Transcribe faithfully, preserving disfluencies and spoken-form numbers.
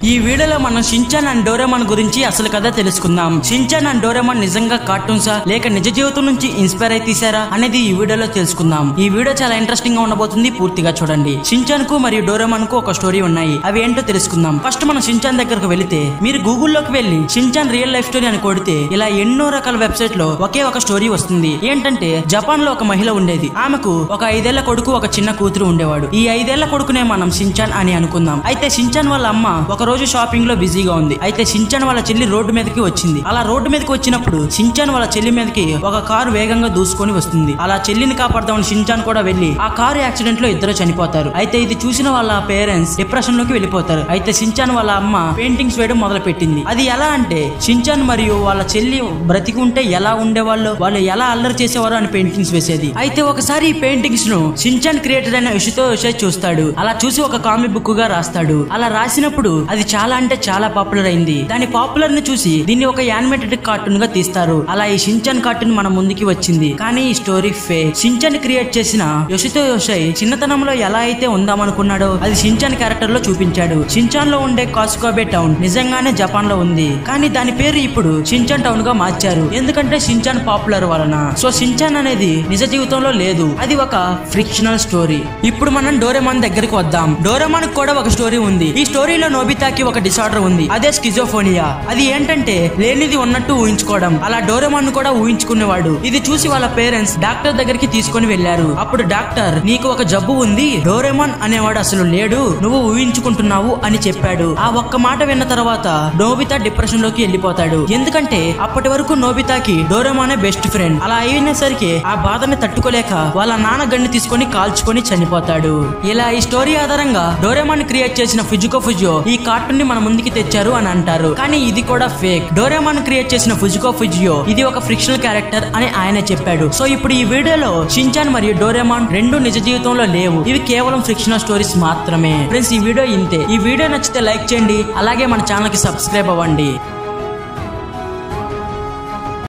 ఈ వీడియోలో మనం షిన్చాన్ అండ్ డోరేమాన్ గురించి అసలు కథ తెలుసుకుందాం. షిన్చాన్ అండ్ డోరేమాన్ నిజంగా కార్టూన్సా లేక నిజ జీవితం నుంచి ఇన్స్పైర్ అయి తీసారా అనేది ఈ వీడియోలో తెలుసుకుందాం. ఈ వీడియో చాలా ఇంట్రెస్టింగ్ గా ఉండబోతుంది, పూర్తిగా చూడండి. షిన్చాన్ కు మరియు డోరేమాన్ కు ఒక స్టోరీ ఉన్నాయి, అవి ఏంటో తెలుసుకుందాం. ఫస్ట్ మనం షిన్చాన్ దగ్గరకు వెళితే మీరు గూగుల్లోకి వెళ్లి షిన్చాన్ రియల్ లైఫ్ స్టోరీ అని కొడితే ఇలా ఎన్నో రకాల వెబ్సైట్ లో ఒకే ఒక స్టోరీ వస్తుంది. ఏంటంటే జపాన్ లో ఒక మహిళ ఉండేది. ఆమెకు ఒక ఐదేళ్ల కొడుకు, ఒక చిన్న కూతురు ఉండేవాడు. ఈ ఐదేళ్ల కొడుకునే మనం షిన్చాన్ అని అనుకుందాం. అయితే షిన్చాన్ వాళ్ళ అమ్మ ఒక రోజు షాపింగ్ లో బిజీగా ఉంది. అయితే షిన్చాన్ వాళ్ళ చెల్లి రోడ్డు మీదకి వచ్చింది. అలా రోడ్డు మీదకి వచ్చినప్పుడు షిన్చాన్ వాళ్ళ చెల్లి మీదకి ఒక కారు వేగంగా దూసుకొని వస్తుంది. అలా చెల్లిని కాపాడదామని షిన్చాన్ కూడా వెళ్లి ఆ కారు యాక్సిడెంట్ లో ఇద్దరు చనిపోతారు. అయితే ఇది చూసిన వాళ్ళ పేరెంట్స్ డిప్రెషన్ లోకి వెళ్ళిపోతారు. అయితే షిన్చాన్ వాళ్ళ అమ్మ పెయింటింగ్స్ వేయడం మొదలు పెట్టింది. అది ఎలా అంటే షిన్చాన్ మరియు వాళ్ళ చెల్లి బ్రతికి ఉంటే ఎలా ఉండేవాళ్ళు, వాళ్ళు ఎలా అల్లరి చేసేవారు అని పెయింటింగ్స్ వేసేది. అయితే ఒకసారి ఈ పెయింటింగ్స్ ను షిన్చాన్ క్రియేటర్ అయిన యోషితో యోషై చూస్తాడు. అలా చూసి ఒక కామిక్ బుక్ గా రాస్తాడు. అలా రాసినప్పుడు అది చాలా అంటే చాలా పాపులర్ అయింది. దాని పాపులర్ ని చూసి దీన్ని ఒక యానిమేటెడ్ కార్టూన్ గా తీస్తారు. అలా ఈ షిన్చాన్ కార్టూన్ మన ముందుకి వచ్చింది. కానీ ఈ స్టోరీ ఫేక్. షిన్చాన్ క్రియేట్ చేసిన యోషితో యోషై చిన్నతనంలో ఎలా అయితే ఉందామనుకున్నాడో అది షిన్చాన్ క్యారెక్టర్ లో చూపించాడు. షిన్చాన్ లో ఉండే కాస్కోబే టౌన్ నిజంగానే జపాన్ లో ఉంది. కానీ దాని పేరు ఇప్పుడు షిన్చాన్ టౌన్ గా మార్చారు. ఎందుకంటే షిన్చాన్ పాపులర్ వలన. సో షిన్చాన్ అనేది నిజ జీవితంలో లేదు, అది ఒక ఫ్రిక్షనల్ స్టోరీ. ఇప్పుడు మనం డోరేమాన్ దగ్గరికి వద్దాం. డోరేమాన్ కూడా ఒక స్టోరీ ఉంది. ఈ స్టోరీలో నోబితాకి ఒక డిసార్డర్ ఉంది, అదే స్కిజోఫోనియా. అది ఏంటంటే లేనిది ఉన్నట్టు ఊహించుకోవడం. అలా డోరేమాన్ కూడా ఊహించుకునేవాడు. ఇది చూసి వాళ్ళ పేరెంట్స్ డాక్టర్ దగ్గరికి తీసుకొని వెళ్లారు. అప్పుడు డాక్టర్, నీకు ఒక జబ్బు ఉంది, డోరేమాన్ అనేవాడు అసలు లేడు, నువ్వు ఊహించుకుంటున్నావు అని చెప్పాడు. ఆ ఒక్క మాట విన్న తర్వాత నోబితా డిప్రెషన్ లోకి వెళ్ళిపోతాడు. ఎందుకంటే అప్పటి వరకు నోబితాకి డోరేమానే బెస్ట్ ఫ్రెండ్. అలా అయినసరికి ఆ బాధని తట్టుకోలేక వాళ్ళ నాన్న గన్ను తీసుకొని కాల్చుకొని చనిపోతాడు. ఇలా ఈ స్టోరీ ఆధారంగా డోరేమాన్ క్రియేట్ చేసిన ఫుజికో ఫుజియో ఈ కార్టూన్ ని మన ముందుకి తెచ్చారు అని అంటారు. కానీ ఇది కూడా ఫేక్. డోరేమాన్ క్రియేట్ చేసిన ఫుజికో ఫుజియో ఇది ఒక ఫ్రిక్షనల్ క్యారెక్టర్ అని ఆయన చెప్పాడు. సో ఇప్పుడు ఈ వీడియోలో షిన్చాన్ మరియు డోరేమాన్ రెండు నిజ జీవితంలో లేవు, ఇవి కేవలం ఫ్రిక్షనల్ స్టోరీస్ మాత్రమే. ఫ్రెండ్స్, ఈ వీడియో ఇంతే. ఈ వీడియో నచ్చితే లైక్ చేయండి, అలాగే మన ఛానల్ కి సబ్స్క్రైబ్ అవ్వండి.